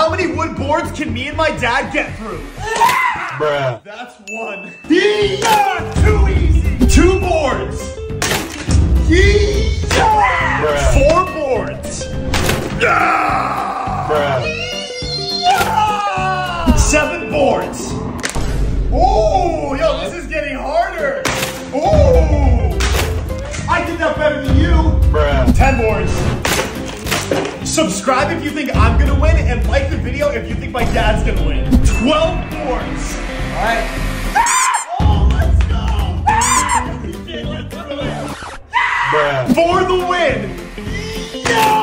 How many wood boards can me and my dad get through? Bruh. That's one. Too easy. 2 boards. Bruh. 4 boards. Bruh. 7 boards. Oh, yo, this is getting harder. Oh, I did that better than you. Bruh. 10 boards. Subscribe if you think I'm gonna win, and like the video if you think my dad's gonna win. 12 boards. All right. Oh, let's go. Bruh. For the win. Yeah!